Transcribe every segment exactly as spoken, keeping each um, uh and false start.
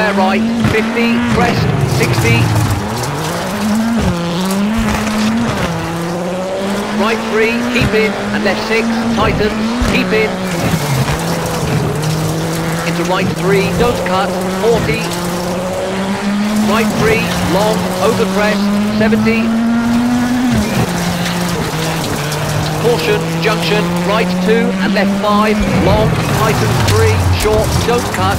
square right, fifty, crest, sixty. Right three, keep in, and left six, tightens, keep in. Into right three, don't cut, forty. Right three, long, over crest, seventy. Caution, junction, right two, and left five, long, tightens three, short, don't cut.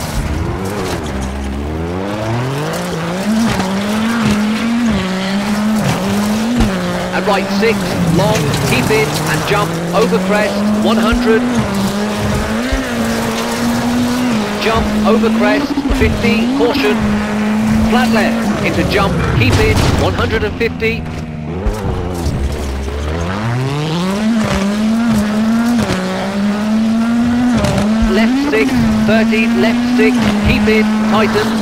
And right six, long, keep in, and jump, over crest, one hundred. Jump, over crest, fifty, caution. Flat left, into jump, keep in, one hundred fifty. Left six, thirty, left six, keep in, tightens.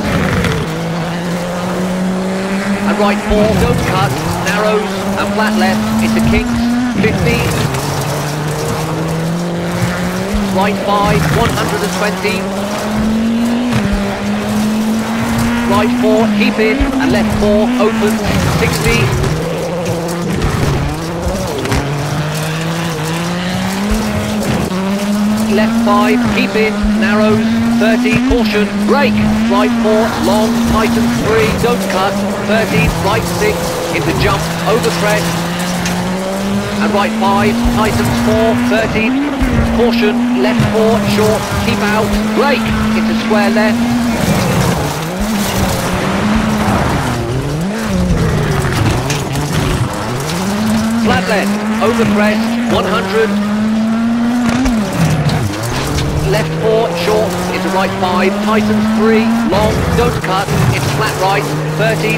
And right four, don't cut, narrows, and flat left, into kinks, fifty. Right five, one hundred twenty. Right four, keep in, and left four, opens, sixty. Left five, keep in, narrows, thirty, caution, brake. Right four, long, tightens three, don't cut, thirty, right six, into jump, over crest. And right five, tightens four, thirty, caution, left four, short, keep out, brake, into square left. Flat left, over crest, one hundred. Left four, short, into right five, tightens three, long, don't cut, into flat right, thirty.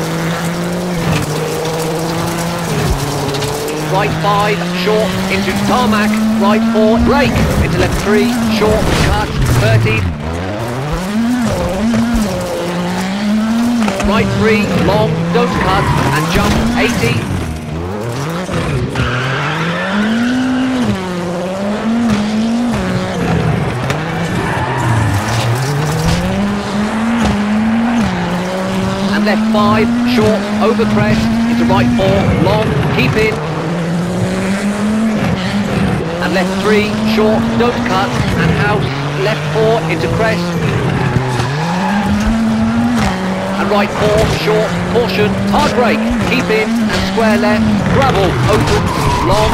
Right five, short, into tarmac, right four, brake, into left three, short, cut, thirty. Right three, long, don't cut, and jump, eighty. Left five, short, over crest, into right four, long, keep in. And left three, short, don't cut, and house, left four, into crest. And right four, short, caution, hard brake, keep in, and square left, gravel, opens, long.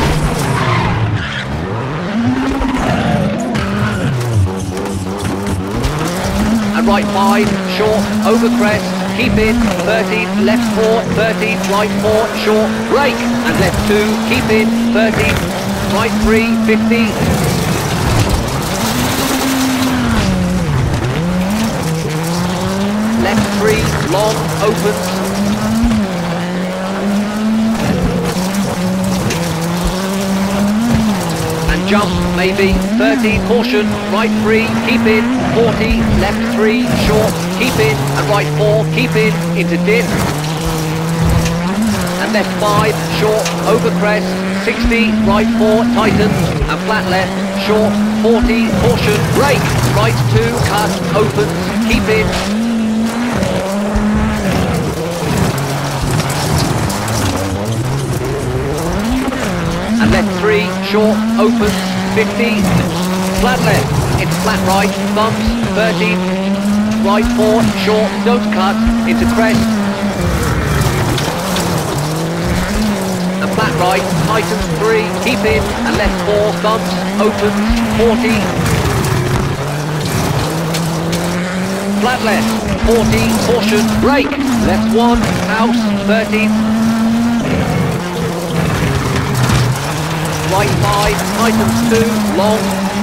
And right five, short, over crest, keep in, thirty, left four, thirty, right four, short, brake, and left two, keep in, thirty, right three, fifty. Left three, long, opens. And jump, maybe, thirty, caution, right three, keep in, forty, left three, short, keep in, and right four, keep in, into dip. And left five, short, over crest, sixty, right four, tightens, and flat left, short, forty, caution, brake, right two, cut, opens, keep in. And left three, short, opens, fifty, flat left, into flat right, bumps, thirty, right four, short, don't cut, into crest. And flat right, tightens three, keep in, and left four, bumps, opens, forty. Flat left, forty, caution, brake, left one, house, thirty. Right five, tightens two, long.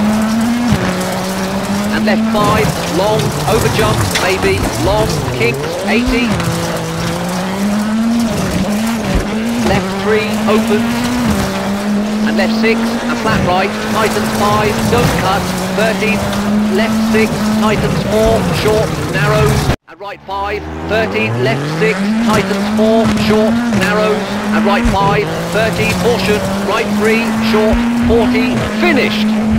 And left five, long, over jump, maybe, long, kinks, eighty. Left three, opens. And left six, and flat right, tightens five, don't cut, thirty. Left six, tightens four, short, narrows. And right five, thirty, left six, tightens four, short, narrows. And right five, thirty, caution, right three, short, forty, finished.